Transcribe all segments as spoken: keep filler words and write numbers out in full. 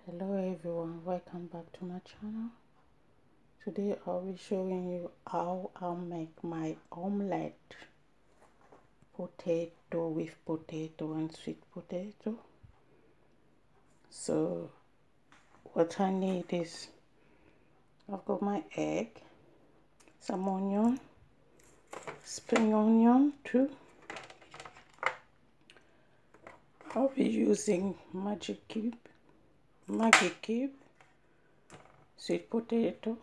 Hello everyone, welcome back to my channel. Today I'll be showing you how I'll make my omelette, potato with potato and sweet potato. So what I need is, I've got my egg, some onion, spring onion too. I'll be using magic cube, magic cube, sweet potato,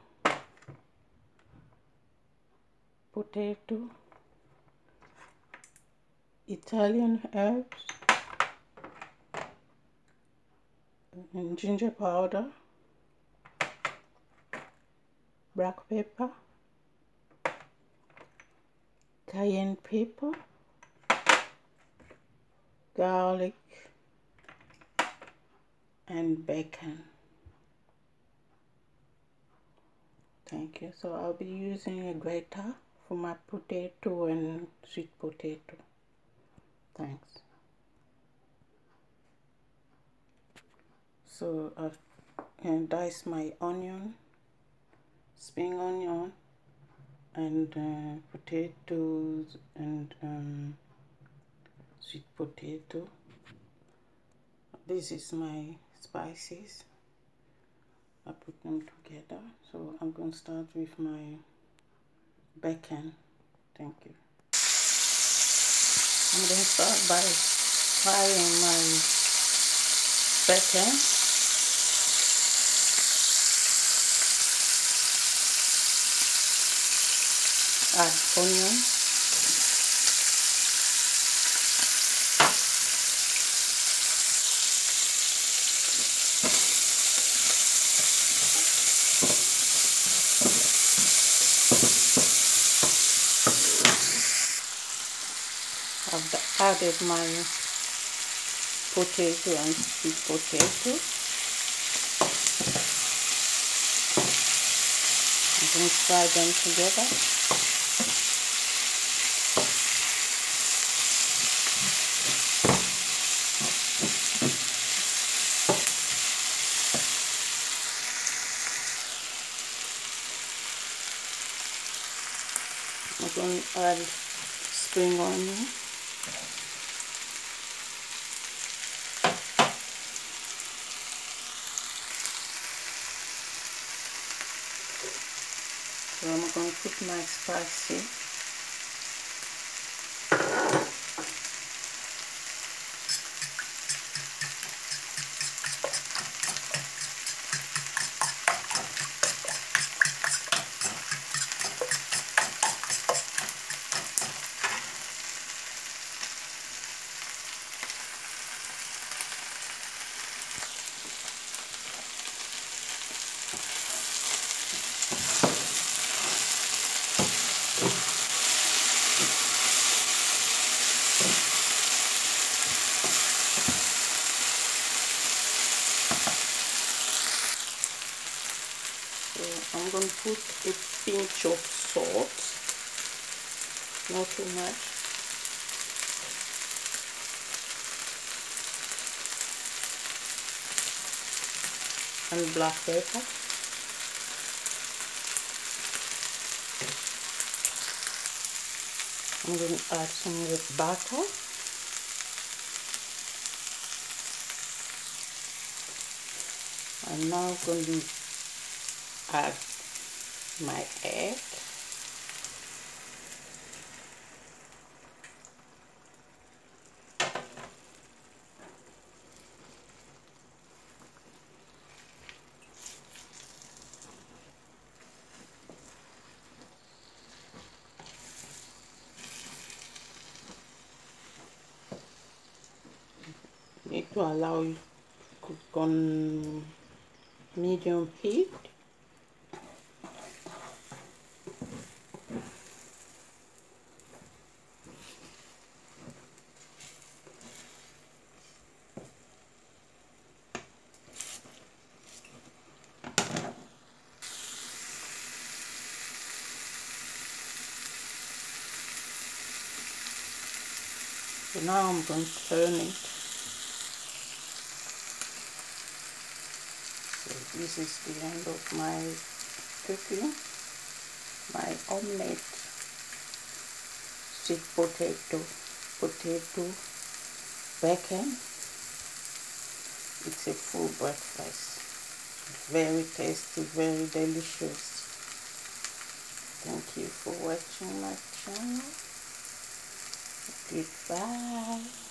potato, Italian herbs, and ginger powder, black pepper, cayenne pepper, garlic, and bacon. Thank you. So I'll be using a grater for my potato and sweet potato. Thanks. So I've and dice my onion, spring onion, and uh, potatoes and um, sweet potato. This is my spices. I put them together. So I'm going to start with my bacon. Thank you. I'm going to start by frying my bacon. Add onion. I've added my potato and sweet potato. I'm going to fry them together. I'm going to add spring onion. So I'm going to put my spicy. So I'm going to put a pinch of salt, not too much. And black pepper. I'm going to add some more butter. I'm now going to add my egg. Need to allow it to cook on medium heat. So now I'm going to turn it. So this is the end of my cooking, my omelette, sweet potato, potato, bacon. It's a full breakfast. Very tasty, very delicious. Thank you for watching my channel. Goodbye.